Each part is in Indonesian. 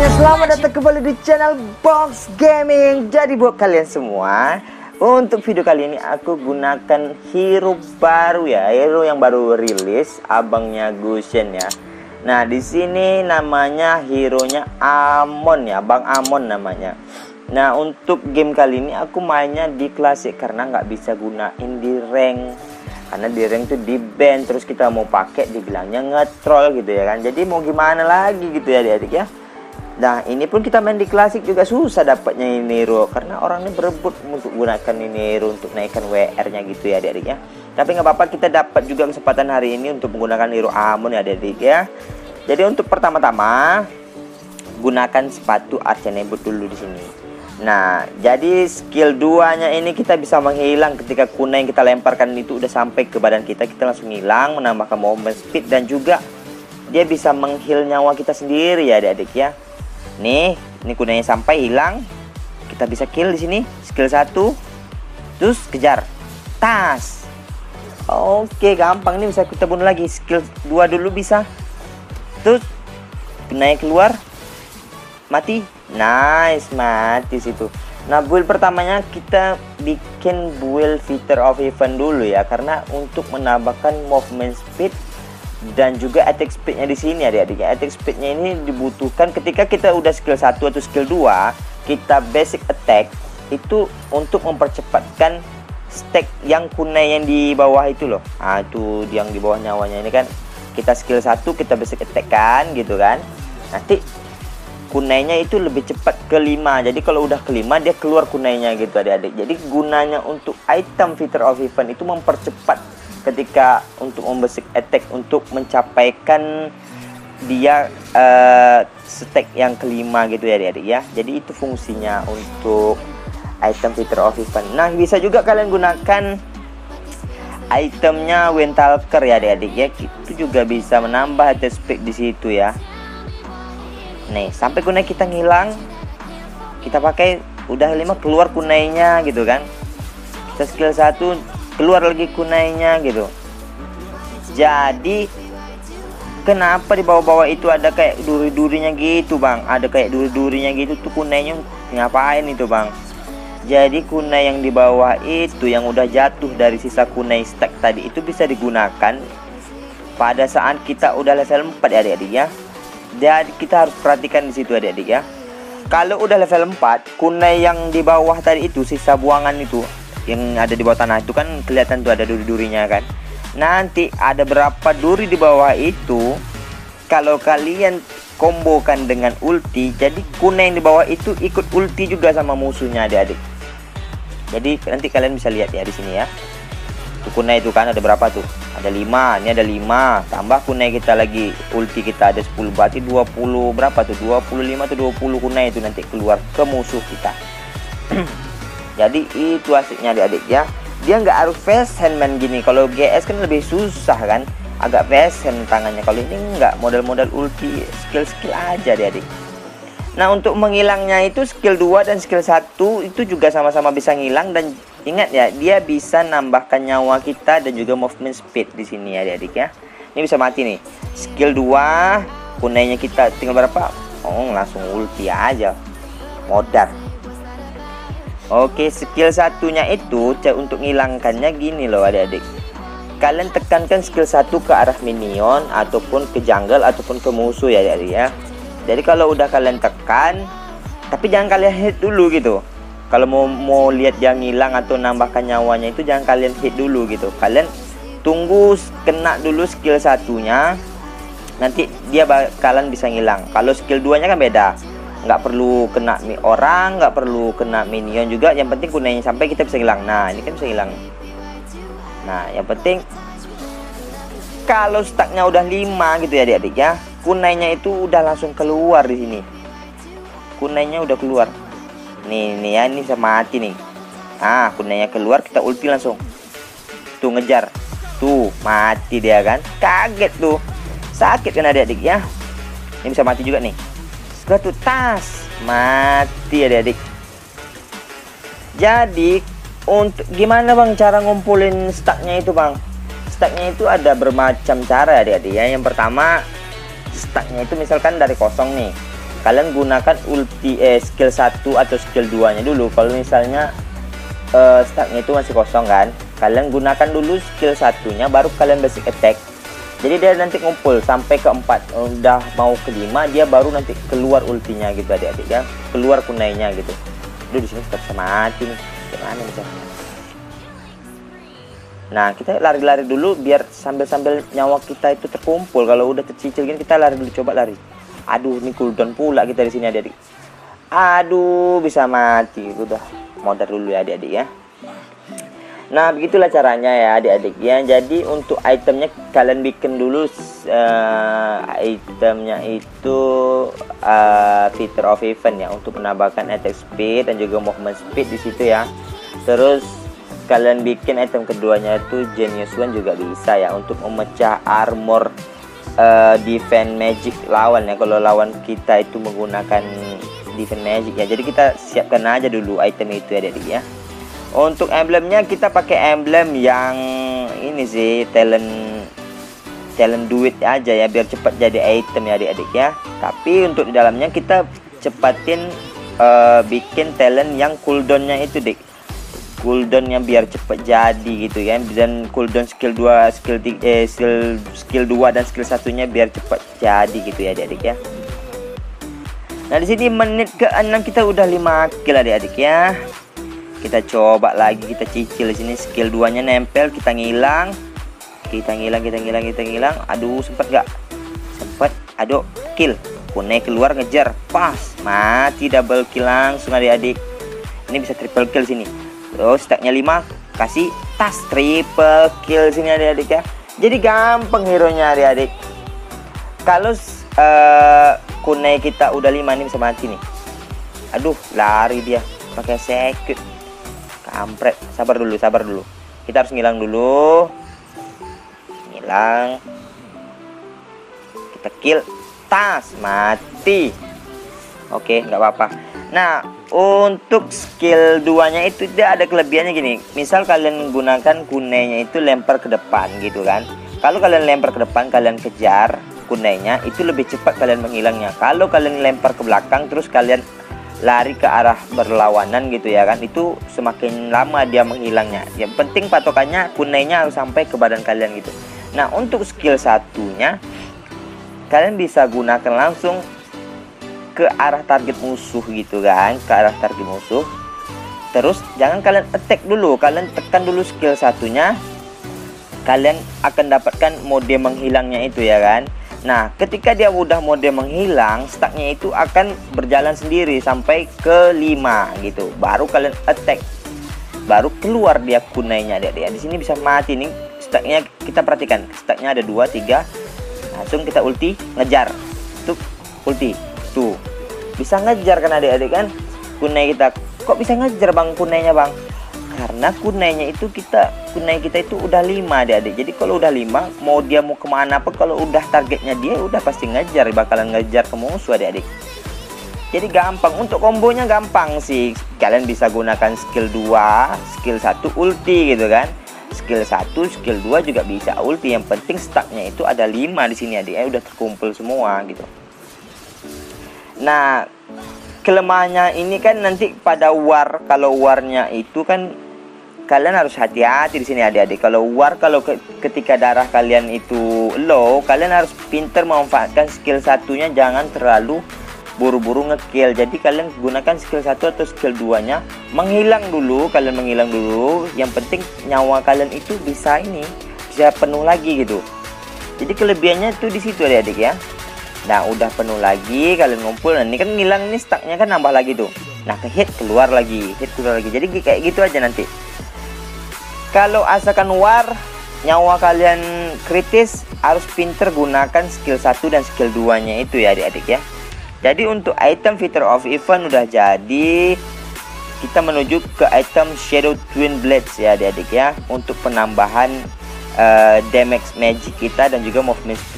semuanya, selamat datang kembali di channel Box Gaming. Jadi buat kalian semua, untuk video kali ini aku gunakan hero baru ya, hero yang baru rilis, abangnya Gusion ya. Nah di sini namanya hero-nya Amon ya, Bang Amon namanya. Nah untuk game kali ini aku mainnya di klasik karena nggak bisa gunain di rank. Karena di rank tuh di ban, terus kita mau pakai dibilangnya nge-troll gitu ya kan. Jadi mau gimana lagi gitu ya adik-adik ya. Nah ini pun kita main di klasik juga susah dapatnya ini hero, karena orang ini berebut untuk gunakan ini hero untuk naikkan WR nya gitu ya adik-adik ya. Tapi nggak apa-apa, kita dapat juga kesempatan hari ini untuk menggunakan hero Amon ya adik-adik ya. Jadi untuk pertama-tama gunakan sepatu Archenebut dulu di sini. Nah jadi skill 2 nya ini kita bisa menghilang ketika kunai yang kita lemparkan itu udah sampai ke badan kita, kita langsung hilang, menambahkan movement speed, dan juga dia bisa menghil nyawa kita sendiri ya adik-adik ya. Nih, ini kunainya sampai hilang, kita bisa kill di sini. Skill 1, terus kejar, tas. Oke, gampang nih, bisa kita bunuh lagi. Skill 2 dulu bisa, terus kunainya keluar, mati. Nice, mati situ. Nah, build pertamanya kita bikin build Fighter of Heaven dulu ya, karena untuk menambahkan movement speed dan juga attack speednya di sini adik-adik. Attack speednya ini dibutuhkan ketika kita udah skill 1 atau skill 2, kita basic attack itu untuk mempercepatkan stack yang kunai yang di bawah itu loh. Nah itu yang di bawah nyawanya ini kan, kita skill 1 kita basic attack kan gitu kan, nanti kunainya itu lebih cepat ke 5. Jadi kalau udah ke 5 dia keluar kunainya gitu adik-adik. Jadi gunanya untuk item Fighter of Heaven itu mempercepat ketika untuk membasic attack untuk mencapaikan dia stack yang kelima gitu ya adik-adik ya. Jadi itu fungsinya untuk item Fighter of Heaven. Nah bisa juga kalian gunakan itemnya Windtalker ya adik-adik ya. Itu juga bisa menambah attack speed di situ ya. Nih sampai kunai kita ngilang, kita pakai udah 5 keluar kunainya gitu kan. Kita skill 1 keluar lagi kunainya gitu. Jadi kenapa di bawah-bawah itu ada kayak duri-durinya gitu bang, ada kayak duri-durinya gitu tuh, kunainya ngapain itu bang? Jadi kunai yang di bawah itu yang udah jatuh dari sisa kunai stack tadi itu bisa digunakan pada saat kita udah level 4 ya adik-adik ya. Jadi kita harus perhatikan di situ adik-adik ya. Kalau udah level 4, kunai yang di bawah tadi itu sisa buangan itu yang ada di bawah tanah itu kan kelihatan tuh ada duri-durinya kan. Nanti ada berapa duri di bawah itu, kalau kalian kombokan dengan ulti, jadi kunai yang di bawah itu ikut ulti juga sama musuhnya adik-adik. Jadi nanti kalian bisa lihat ya di sini ya. Tuh kunai itu kan ada berapa tuh? Ada 5, ini ada 5. Tambah kunai kita lagi, ulti kita ada 10, berarti 20 berapa tuh? 25 atau 20 kunai itu nanti keluar ke musuh kita. Jadi itu asiknya adik-adik ya. Dia nggak harus fast hand man gini. Kalau GS kan lebih susah kan, agak fast hand tangannya. Kalau ini nggak, modal-modal ulti, skill-skill aja adik-adik. Nah untuk menghilangnya itu skill 2 dan skill 1 itu juga sama-sama bisa ngilang. Dan ingat ya, dia bisa nambahkan nyawa kita dan juga movement speed di sini ya adik-adik ya. Ini bisa mati nih. Skill 2 kunainya kita tinggal berapa? Oh langsung ulti aja, modal. Oke, skill satunya itu untuk ngilangkannya gini loh adik-adik. Kalian tekankan skill 1 ke arah minion ataupun ke jungle ataupun ke musuh ya adik-adik ya. Jadi kalau udah kalian tekan, tapi jangan kalian hit dulu gitu. Kalau mau lihat dia ngilang atau nambahkan nyawanya itu jangan kalian hit dulu gitu. Kalian tunggu kena dulu skill 1-nya, nanti dia bakalan bisa ngilang. Kalau skill 2-nya kan beda, nggak perlu kena orang, nggak perlu kena minion juga, yang penting kunainya sampai kita bisa hilang. Nah ini kan bisa hilang. Nah yang penting kalau stacknya udah 5 gitu ya adik-adik ya, kunainya itu udah langsung keluar di sini. Kunainya udah keluar. Nih ya, ini bisa mati nih. Ah kunainya keluar, kita ulti langsung. Tuh ngejar, tuh mati dia kan, kaget tuh, sakit kan adik-adik ya. Ini bisa mati juga nih. Satu tas mati adik-adik. Jadi untuk gimana bang cara ngumpulin stacknya itu bang? Stacknya itu ada bermacam cara adik-adik ya. Yang pertama, stacknya itu misalkan dari kosong nih, kalian gunakan ulti skill 1 atau skill 2 nya dulu. Kalau misalnya stacknya itu masih kosong kan, kalian gunakan dulu skill 1-nya, baru kalian basic attack. Jadi dia nanti ngumpul sampai ke 4, udah mau ke 5 dia baru nanti keluar ultinya gitu adik-adik ya, keluar kunainya gitu. Aduh, di sini tetap mati nih, gimana nih caranya? Nah, kita lari-lari dulu biar sambil-sambil nyawa kita itu terkumpul. Kalau udah tercicil gini kita lari dulu, coba lari. Aduh, ini cooldown pula kita di sini adik-adik. Aduh, bisa mati. Udah modal dulu ya adik-adik ya. Nah, begitulah caranya ya adik-adik ya. Jadi untuk itemnya kalian bikin dulu itemnya itu feature of event ya, untuk menambahkan attack speed dan juga movement speed di situ ya. Terus kalian bikin item keduanya itu Genius One juga bisa ya, untuk memecah armor defense magic lawan ya, kalau lawan kita itu menggunakan defense magic ya. Jadi kita siapkan aja dulu item itu ya adik-adik ya. Untuk emblemnya kita pakai emblem yang ini sih, talent duit aja ya, biar cepat jadi item ya adik-adik ya. Tapi untuk di dalamnya kita cepatin bikin talent yang cooldownnya itu dik, cooldownnya biar cepat jadi gitu ya. Dan cooldown skill 2, skill 2 dan skill 1-nya biar cepat jadi gitu ya adik-adik ya. Nah, di sini menit ke-6 kita udah 5 kill adik-adik ya. Kita coba lagi, kita cicil di sini skill 2-nya nempel, kita ngilang. Aduh, sempet gak? Sempet. Aduh, kill. Kunai keluar ngejar, pas, mati, double kill langsung adik-adik. Ini bisa triple kill sini. Terus stacknya 5, kasih tas triple kill sini adik-adik ya. Jadi gampang hero-nya adik-adik. Kalau kunai kita udah 5 nih bisa mati nih. Aduh, lari dia pakai secret. Kampret, sabar dulu. Kita harus ngilang dulu. Ngilang. Kita kill, tas, mati. Oke, nggak apa-apa. Nah, untuk skill 2-nya itu dia ada kelebihannya gini. Misal kalian gunakan kunainya itu lempar ke depan gitu kan. Kalau kalian lempar ke depan, kalian kejar kunainya, itu lebih cepat kalian menghilangnya. Kalau kalian lempar ke belakang terus kalian lari ke arah berlawanan gitu ya kan, itu semakin lama dia menghilangnya. Yang penting patokannya kunainya harus sampai ke badan kalian gitu. Nah, untuk skill 1-nya kalian bisa gunakan langsung ke arah target musuh gitu kan, ke arah target musuh. Terus jangan kalian attack dulu, kalian tekan dulu skill 1-nya, kalian akan dapatkan mode menghilangnya itu ya kan. Nah, ketika dia udah mode menghilang, stacknya itu akan berjalan sendiri sampai ke 5 gitu. Baru kalian attack, baru keluar dia kunainya dia. Di sini bisa mati nih. Stacknya kita perhatikan, stacknya ada 2, 3. Langsung kita ulti, ngejar. Tuh, ulti. Tuh, bisa ngejar kan adik-adik kan? Kunai kita, kok bisa ngejar bang kunainya bang? Karena kunai kita itu udah 5 adik-adik. Jadi kalau udah 5, mau dia mau kemana pun, kalau udah targetnya dia udah pasti ngejar, bakalan ngejar ke musuh adik-adik. Jadi gampang, untuk kombonya gampang sih. Kalian bisa gunakan skill 2, skill 1 ulti gitu kan. Skill 1, skill 2 juga bisa ulti. Yang penting stacknya itu ada 5 di sini adik, udah terkumpul semua gitu. Nah, kelemahannya ini kan nanti pada war, kalau warnya itu kan kalian harus hati-hati di sini adik-adik. Kalau war, ketika darah kalian itu low, kalian harus pinter memanfaatkan skill 1-nya, jangan terlalu buru-buru ngekill. Jadi kalian gunakan skill 1 atau skill 2-nya, menghilang dulu, yang penting nyawa kalian itu bisa penuh lagi gitu. Jadi kelebihannya itu di situ adik-adik ya. Nah, udah penuh lagi, kalian ngumpul. Nah, ini kan ngilang, ini stacknya kan nambah lagi tuh. Nah, ke hit keluar lagi. Jadi kayak gitu aja nanti. Kalau asalkan war, nyawa kalian kritis, harus pinter gunakan skill 1 dan skill 2-nya itu ya adik-adik ya. Jadi untuk item feature of event udah jadi. Kita menuju ke item Shadow Twin Blades ya adik-adik ya, untuk penambahan damage magic kita dan juga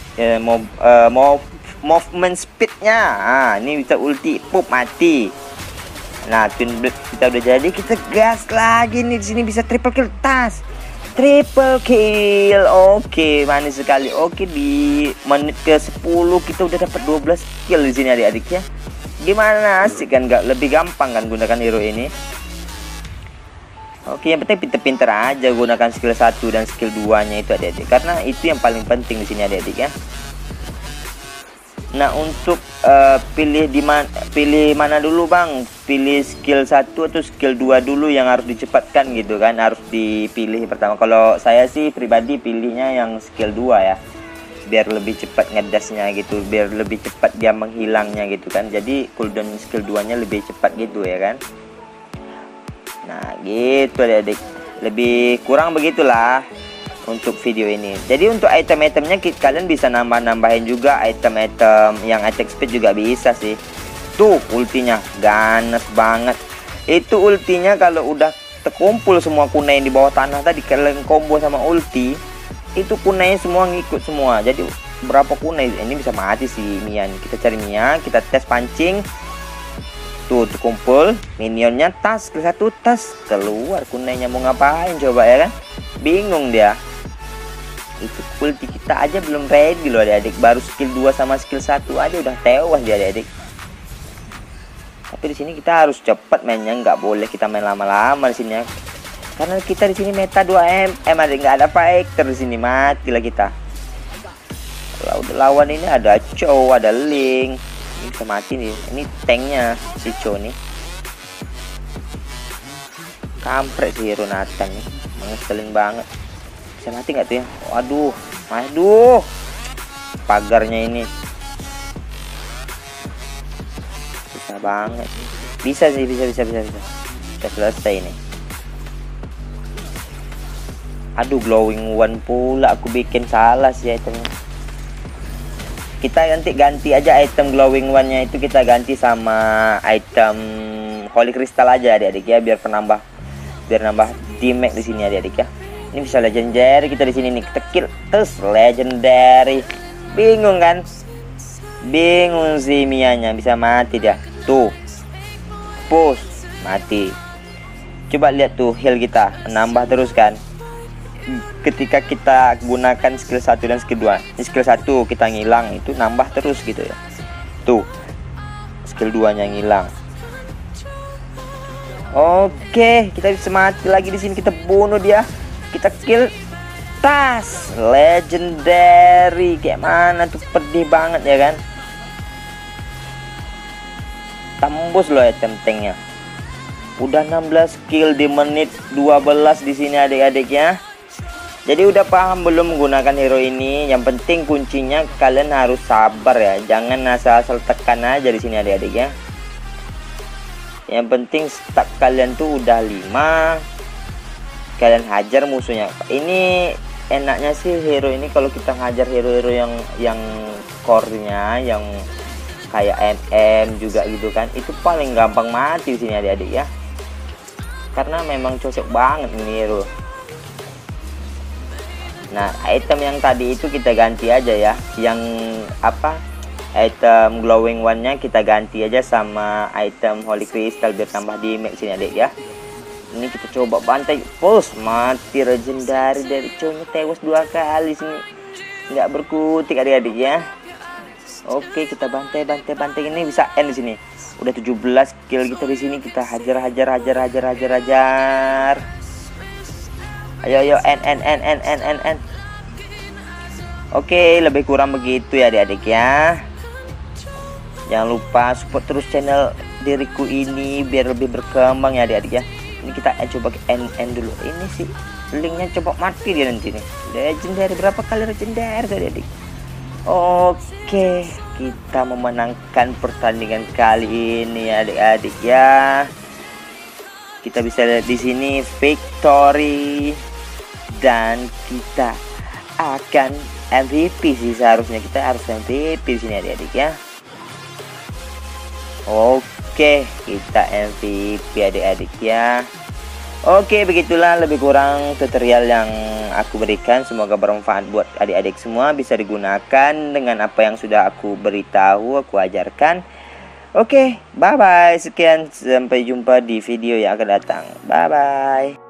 movement speednya. Ini bisa ulti, pup, mati. Nah, Twin Blade kita udah jadi, kita gas lagi nih. Di sini bisa triple kill, tas triple kill. Oke, manis sekali. Oke, di menit ke 10 kita udah dapat 12 kill di sini adik-adik ya. Gimana, asik kan? Nggak lebih gampang kan gunakan hero ini? Oke, yang penting pinter-pinter aja gunakan skill 1 dan skill 2-nya itu adik-adik, karena itu yang paling penting di sini adik-adik ya. Nah, untuk pilih mana dulu Bang? Pilih skill 1 atau skill 2 dulu yang harus dicepatkan gitu kan? Harus dipilih pertama. Kalau saya sih pribadi pilihnya yang skill 2 ya. Biar lebih cepat ngedasnya gitu, biar lebih cepat dia menghilangnya gitu kan. Jadi cooldown skill 2-nya lebih cepat gitu ya kan. Nah gitu adik-adik, lebih kurang begitulah untuk video ini. Jadi untuk item-itemnya kalian bisa nambahin juga item-item yang attack speed juga bisa sih. Tuh ultinya ganas banget. Itu ultinya kalau udah terkumpul semua kunai di bawah tanah tadi, kalian combo sama ulti, itu kunainya semua ngikut semua. Jadi berapa kunai ini bisa mati sih Mia. Kita cari Mia, kita tes pancing. Tuh kumpul minionnya, tas ke satu, tas keluar kunainya, mau ngapain coba ya kan? Bingung dia. Itu ulti kita aja belum ready loh adik-adik, baru skill 2 sama skill 1 aja udah tewas dia adik-adik. Tapi di sini kita harus cepat mainnya, nggak boleh kita main lama-lama di sini ya. Karena kita di sini meta 2 adik, nggak ada fighter di sini, matilah kita. Lawan ini ada Chow, ada Link. Ini bisa mati nih, ini tanknya si Cho nih. Kampret si hero Nathan nih, mengeselin banget. Bisa mati nggak tuh ya? Waduh, pagarnya ini susah banget. Bisa sih, bisa. Kita selesai nih. Aduh, glowing one pula aku bikin salah sih itemnya. Kita nanti ganti aja item glowing one-nya itu, kita ganti sama item holy crystal aja adik-adik ya, biar nambah damage di sini adik-adik ya. Ini bisa legendary kita di sini nih, kita kill terus legendary. Bingung kan? Bingung sih Mianya, bisa mati dia. Tuh. Push, mati. Coba lihat tuh heal kita, nambah terus kan. Ketika kita gunakan skill 1 dan skill 2, ini skill 1 kita ngilang, itu nambah terus gitu ya. Tuh skill 2 nya ngilang. Oke, kita bisa mati lagi di sini, kita bunuh dia, kita kill, tas legendary. Kayak mana tuh, pedih banget ya kan. Tembus loh item tanknya. Udah 16 kill di menit 12 di sini adik-adik ya. Jadi udah paham belum menggunakan hero ini? Yang penting kuncinya kalian harus sabar ya. Jangan asal-asal tekan aja di sini adik-adik ya. Yang penting stack kalian tuh udah 5. Kalian hajar musuhnya. Ini enaknya sih hero ini kalau kita hajar hero-hero yang core-nya, yang kayak MM juga gitu kan. Itu paling gampang mati di sini adik-adik ya. Karena memang cocok banget ini hero. Nah, item yang tadi itu kita ganti aja ya. Yang apa? Item glowing one-nya kita ganti aja sama item holy crystal biar tambah damage sini adik ya. Ini kita coba bantai, push, mati legendary dari Cho-nya, tewas 2 kali sini. Nggak berkutik adik-adik ya. Oke, kita bantai ini bisa end di sini. Udah 17 kill kita di sini, kita hajar. Ayo end. Oke, lebih kurang begitu ya adik-adik ya. Jangan lupa support terus channel diriku ini biar lebih berkembang ya adik-adik ya. Ini kita coba end dulu. Ini sih linknya coba mati dia nanti nih. Legendary, berapa kali legendary adik-adik. Oke, kita memenangkan pertandingan kali ini adik-adik ya. Kita bisa lihat di sini victory dan kita akan MVP sih, seharusnya kita harus MVP di sini adik-adik ya. Oke, kita MVP adik-adik ya. Oke, begitulah lebih kurang tutorial yang aku berikan. Semoga bermanfaat buat adik-adik semua, bisa digunakan dengan apa yang sudah aku beritahu, aku ajarkan. Oke, bye-bye. Sekian, sampai jumpa di video yang akan datang. Bye-bye.